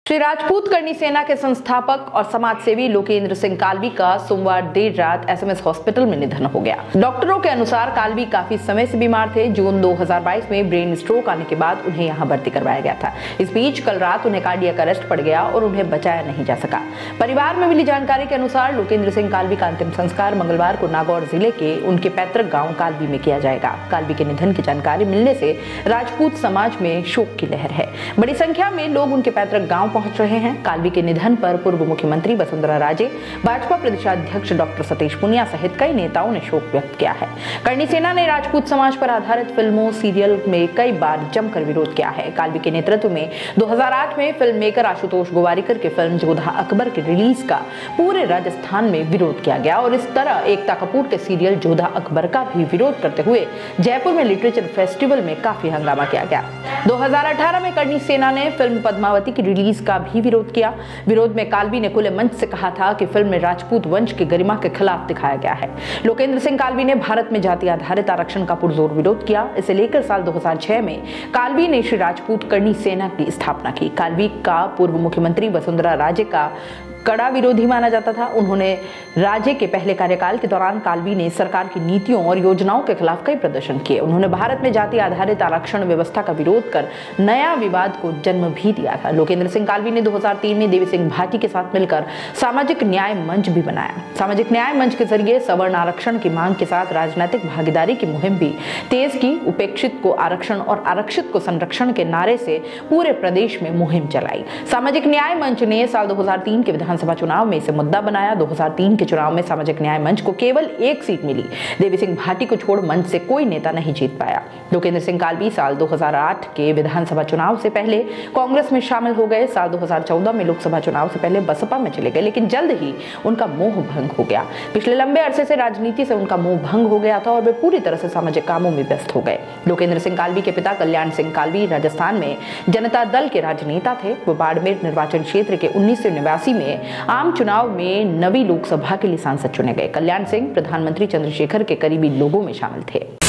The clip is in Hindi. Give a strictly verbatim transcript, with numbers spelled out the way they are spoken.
श्री राजपूत करनी सेना के संस्थापक और समाजसेवी लोकेंद्र सिंह काल्वी का सोमवार देर रात एसएमएस हॉस्पिटल में निधन हो गया। डॉक्टरों के अनुसार काल्वी काफी समय से बीमार थे। जून दो हज़ार बाईस में ब्रेन स्ट्रोक आने के बाद उन्हें यहां भर्ती करवाया गया था। इस बीच कल रात उन्हें कार्डियक अरेस्ट पड़ गया और उन्हें बचाया नहीं जा सका। परिवार में मिली जानकारी के अनुसार लोकेंद्र सिंह काल्वी का अंतिम संस्कार मंगलवार को नागौर जिले के उनके पैतृक गाँव काल्वी में किया जाएगा। काल्वी के निधन की जानकारी मिलने से राजपूत समाज में शोक की लहर है। बड़ी संख्या में लोग उनके पैतृक गाँव पहुंच रहे हैं। काल्वी के निधन पर पूर्व मुख्यमंत्री वसुंधरा राजे, भाजपा प्रदेशाध्यक्ष डॉक्टर सतीश पूनिया सहित कई नेताओं ने शोक व्यक्त किया है। करनी सेना ने राजपूत समाज पर आधारित फिल्मों, सीरियल में कई बार जमकर विरोध किया है। काल्वी के नेतृत्व में दो हज़ार आठ में फिल्म मेकर आशुतोष गोवारिकर की फिल्म जोधा अकबर की रिलीज का पूरे राजस्थान में विरोध किया गया और इस तरह एकता कपूर के सीरियल जोधा अकबर का भी विरोध करते हुए जयपुर में लिटरेचर फेस्टिवल में काफी हंगामा किया गया। दो हज़ार अठारह में करनी सेना ने फिल्म पद्मावती की रिलीज का भी विरोध किया। विरोध में काल्वी ने खुले मंच से कहा था कि फिल्म में राजपूत वंश की गरिमा के खिलाफ दिखाया गया है। लोकेंद्र सिंह काल्वी ने भारत में जाति आधारित आरक्षण का पुरजोर विरोध किया। इसे लेकर साल दो हज़ार छह में काल्वी ने श्री राजपूत करनी सेना की स्थापना की। काल्वी का पूर्व मुख्यमंत्री वसुंधरा राजे का कड़ा विरोधी माना जाता था। उन्होंने राजे के पहले कार्यकाल के दौरान काल्वी ने सरकार की नीतियों और योजनाओं के खिलाफ कई प्रदर्शन किए। उन्होंने भारत में जाति आधारित आरक्षण व्यवस्था का विरोध कर नया विवाद को जन्म भी दिया था। लोकेंद्र सिंह काल्वी ने दो हज़ार तीन में देवी सिंह भाटी के साथ मिलकर सामाजिक न्याय मंच भी बनाया। सामाजिक न्याय मंच के जरिए सवर्ण आरक्षण की मांग के साथ राजनीतिक भागीदारी की मुहिम भी तेज की। उपेक्षित को आरक्षण और आरक्षित को संरक्षण के नारे से पूरे प्रदेश में मुहिम चलाई। सामाजिक न्याय मंच ने साल दो हज़ार तीन के विधानसभा चुनाव में इसे मुद्दा बनाया। दो हज़ार तीन के चुनाव में सामाजिक न्याय मंच को केवल एक सीट मिली। देवी सिंह भाटी को छोड़ मंच से कोई नेता नहीं जीत पाया। लोकेंद्र सिंह काल्वी साल दो हज़ार आठ के विधानसभा चुनाव से पहले कांग्रेस में शामिल हो गए। साल दो हज़ार चौदह में लोकसभा चुनाव से पहले बसपा में चले गए, लेकिन जल्द ही उनका मोह भंग हो गया। पिछले लंबे अरसे से राजनीति से उनका मोह भंग हो गया था और वे पूरी तरह से सामाजिक कामों में व्यस्त हो गए। लोकेंद्र सिंह काल्वी के पिता कल्याण सिंह काल्वी राजस्थान में जनता दल के राजनेता थे। वो बाड़मेर निर्वाचन क्षेत्र के उन्नीस सौ नवासी में आम चुनाव में नवी लोकसभा के लिए सांसद चुने गए। कल्याण सिंह प्रधानमंत्री चंद्रशेखर के करीबी लोगों में शामिल थे।